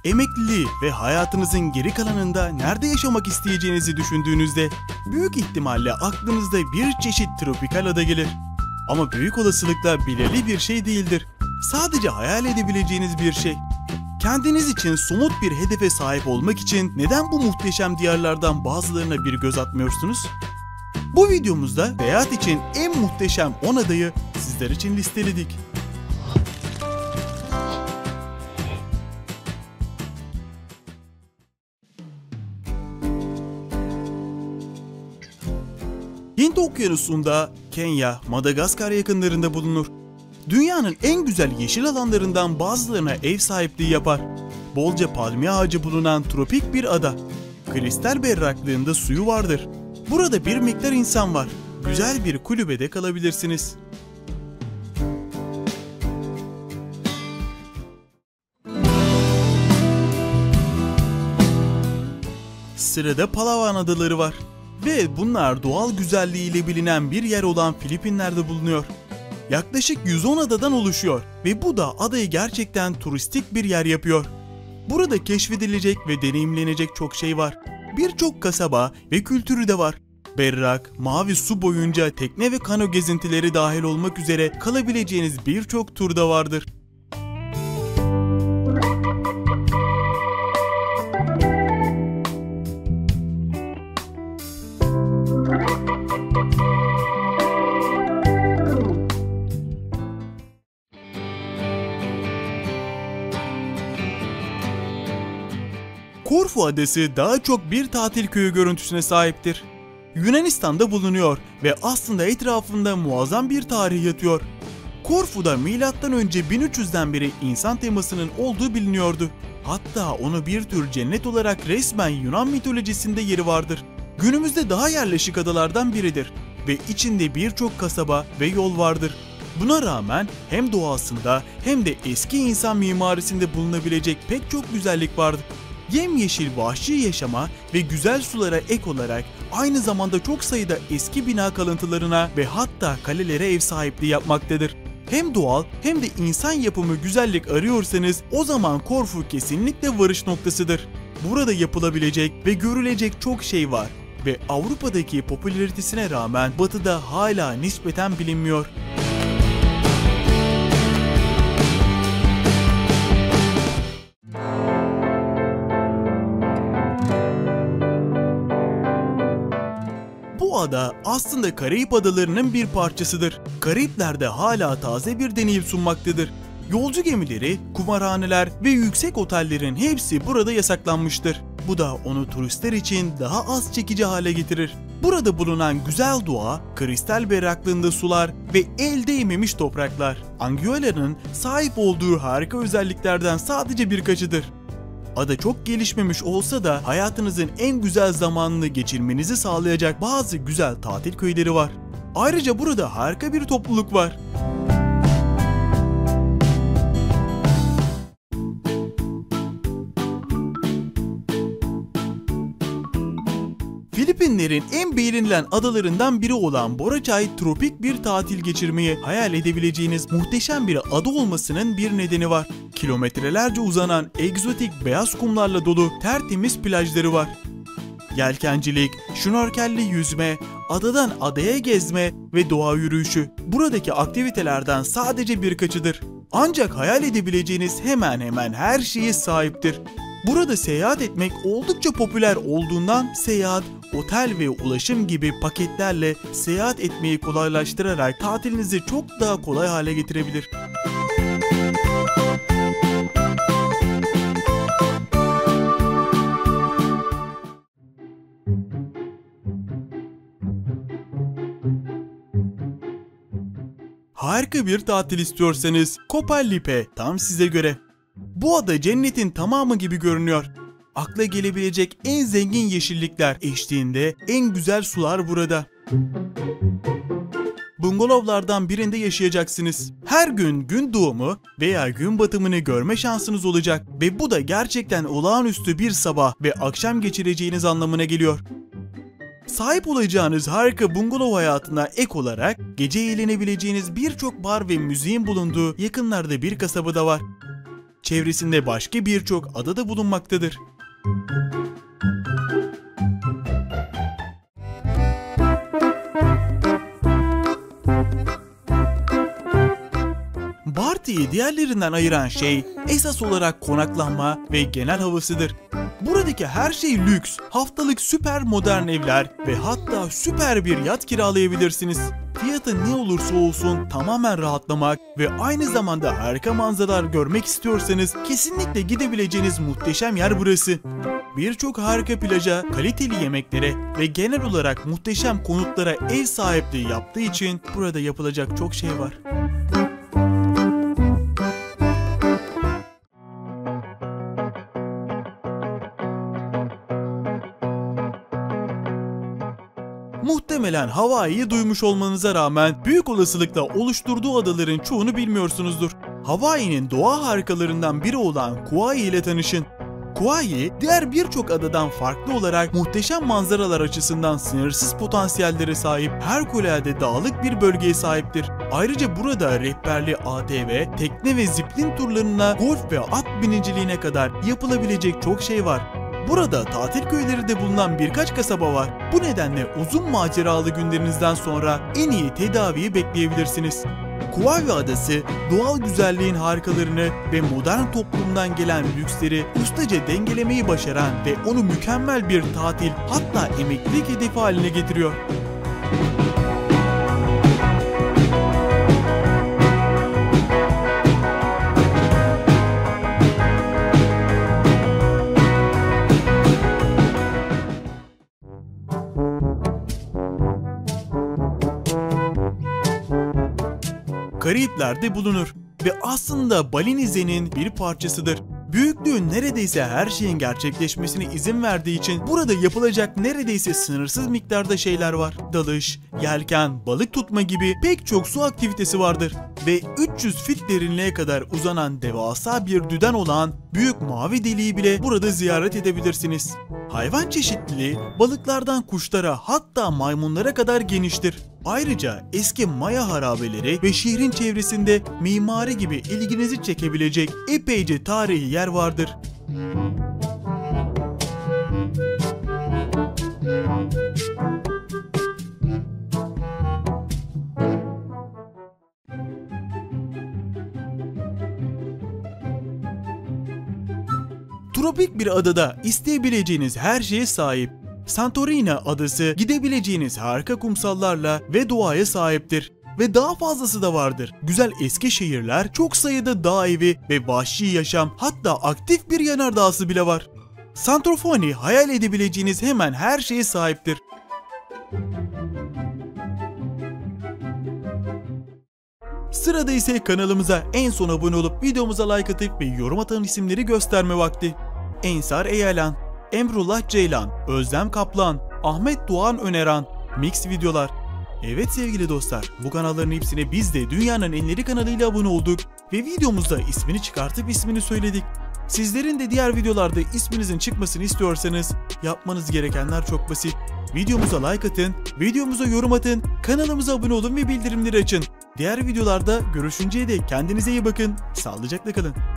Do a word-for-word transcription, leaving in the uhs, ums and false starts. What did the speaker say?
Emekliliği ve hayatınızın geri kalanında nerede yaşamak isteyeceğinizi düşündüğünüzde büyük ihtimalle aklınızda bir çeşit tropikal ada gelir. Ama büyük olasılıkla belirli bir şey değildir. Sadece hayal edebileceğiniz bir şey. Kendiniz için somut bir hedefe sahip olmak için neden bu muhteşem diyarlardan bazılarına bir göz atmıyorsunuz? Bu videomuzda seyahat için en muhteşem on adayı sizler için listeledik. Hint Okyanusu'nda Kenya, Madagaskar yakınlarında bulunur. Dünyanın en güzel yeşil alanlarından bazılarına ev sahipliği yapar. Bolca palmiye ağacı bulunan tropik bir ada. Kristal berraklığında suyu vardır. Burada bir miktar insan var. Güzel bir kulübede kalabilirsiniz. Sırada Palawan adaları var. Ve bunlar doğal güzelliğiyle bilinen bir yer olan Filipinler'de bulunuyor. Yaklaşık yüz on adadan oluşuyor ve bu da adayı gerçekten turistik bir yer yapıyor. Burada keşfedilecek ve deneyimlenecek çok şey var. Birçok kasaba ve kültürü de var. Berrak, mavi su boyunca tekne ve kano gezintileri dahil olmak üzere kalabileceğiniz birçok tur da vardır. Korfu Adası daha çok bir tatil köyü görüntüsüne sahiptir. Yunanistan'da bulunuyor ve aslında etrafında muazzam bir tarih yatıyor. Korfu'da milattan önce bin üç yüzden beri insan temasının olduğu biliniyordu. Hatta onu bir tür cennet olarak resmen Yunan mitolojisinde yeri vardır. Günümüzde daha yerleşik adalardan biridir ve içinde birçok kasaba ve yol vardır. Buna rağmen hem doğasında hem de eski insan mimarisinde bulunabilecek pek çok güzellik vardır. Yemyeşil vahşi yaşama ve güzel sulara ek olarak aynı zamanda çok sayıda eski bina kalıntılarına ve hatta kalelere ev sahipliği yapmaktadır. Hem doğal hem de insan yapımı güzellik arıyorsanız o zaman Korfu kesinlikle varış noktasıdır. Burada yapılabilecek ve görülecek çok şey var ve Avrupa'daki popülaritesine rağmen Batı'da hala nispeten bilinmiyor. Bu ada aslında Karayip adalarının bir parçasıdır. Karayipler'de hala taze bir deneyim sunmaktadır. Yolcu gemileri, kumarhaneler ve yüksek otellerin hepsi burada yasaklanmıştır. Bu da onu turistler için daha az çekici hale getirir. Burada bulunan güzel doğa, kristal berraklığında sular ve el değmemiş topraklar, Anguilla'nın sahip olduğu harika özelliklerden sadece birkaçıdır. Ada çok gelişmemiş olsa da hayatınızın en güzel zamanını geçirmenizi sağlayacak bazı güzel tatil köyleri var. Ayrıca burada harika bir topluluk var. Filipinlerin en beğenilen adalarından biri olan Boracay tropik bir tatil geçirmeyi hayal edebileceğiniz muhteşem bir ada olmasının bir nedeni var. Kilometrelerce uzanan egzotik beyaz kumlarla dolu tertemiz plajları var. Yelkencilik, şnorkelli yüzme, adadan adaya gezme ve doğa yürüyüşü buradaki aktivitelerden sadece birkaçıdır. Ancak hayal edebileceğiniz hemen hemen her şeye sahiptir. Burada seyahat etmek oldukça popüler olduğundan seyahat, otel ve ulaşım gibi paketlerle seyahat etmeyi kolaylaştırarak tatilinizi çok daha kolay hale getirebilir. Harika bir tatil istiyorsanız Koh Lipe tam size göre. Bu ada cennetin tamamı gibi görünüyor. Akla gelebilecek en zengin yeşillikler eşliğinde en güzel sular burada. Bungalovlardan birinde yaşayacaksınız. Her gün gün doğumu veya gün batımını görme şansınız olacak ve bu da gerçekten olağanüstü bir sabah ve akşam geçireceğiniz anlamına geliyor. Sahip olacağınız harika bungalov hayatına ek olarak gece eğlenebileceğiniz birçok bar ve müziğin bulunduğu yakınlarda bir kasaba da var. çevresinde başka birçok ada da bulunmaktadır. Barty'yi diğerlerinden ayıran şey esas olarak konaklanma ve genel havasıdır. Buradaki her şey lüks, haftalık süper modern evler ve hatta süper bir yat kiralayabilirsiniz. Fiyatı ne olursa olsun tamamen rahatlamak ve aynı zamanda harika manzaralar görmek istiyorsanız kesinlikle gidebileceğiniz muhteşem yer burası. Birçok harika plaja, kaliteli yemeklere ve genel olarak muhteşem konutlara ev sahipliği yaptığı için burada yapılacak çok şey var. Muhtemelen Hawaii'yi duymuş olmanıza rağmen büyük olasılıkla oluşturduğu adaların çoğunu bilmiyorsunuzdur. Hawaii'nin doğa harikalarından biri olan Kauai ile tanışın. Kauai, diğer birçok adadan farklı olarak muhteşem manzaralar açısından sınırsız potansiyellere sahip harikulade dağlık bir bölgeye sahiptir. Ayrıca burada rehberli A T V, tekne ve ziplin turlarına, golf ve at biniciliğine kadar yapılabilecek çok şey var. Burada tatil köyleri de bulunan birkaç kasaba var. Bu nedenle uzun maceralı günlerinizden sonra en iyi tedaviyi bekleyebilirsiniz. Kauai Adası, doğal güzelliğin harikalarını ve modern toplumdan gelen lüksleri ustaca dengelemeyi başaran ve onu mükemmel bir tatil, hatta emeklilik hedefi haline getiriyor. Karayipler'de bulunur ve aslında Balinize'nin bir parçasıdır. Büyüklüğü neredeyse her şeyin gerçekleşmesine izin verdiği için burada yapılacak neredeyse sınırsız miktarda şeyler var. Dalış, yelken, balık tutma gibi pek çok su aktivitesi vardır. Ve üç yüz fit derinliğe kadar uzanan devasa bir düden olan Büyük Mavi Deliği bile burada ziyaret edebilirsiniz. Hayvan çeşitliliği balıklardan kuşlara, hatta maymunlara kadar geniştir. Ayrıca eski Maya harabeleri ve şehrin çevresinde mimari gibi ilginizi çekebilecek epeyce tarihi yer vardır. Tropik bir adada isteyebileceğiniz her şeye sahip. Santorini adası gidebileceğiniz harika kumsallarla ve doğaya sahiptir. Ve daha fazlası da vardır. Güzel eski şehirler, çok sayıda dağ evi ve vahşi yaşam, hatta aktif bir yanardağısı bile var. Santorini hayal edebileceğiniz hemen her şeye sahiptir. Sırada ise kanalımıza en son abone olup videomuza like atıp ve yorum atan isimleri gösterme vakti. Ensar Eyalan, Emrullah Ceylan, Özlem Kaplan, Ahmet Doğan Öneran, Mix Videolar. Evet sevgili dostlar, bu kanalların hepsine biz de dünyanın enleri kanalıyla abone olduk ve videomuzda ismini çıkartıp ismini söyledik. Sizlerin de diğer videolarda isminizin çıkmasını istiyorsanız yapmanız gerekenler çok basit. Videomuza like atın, videomuza yorum atın, kanalımıza abone olun ve bildirimleri açın. Diğer videolarda görüşünceye dek kendinize iyi bakın, sağlıcakla kalın.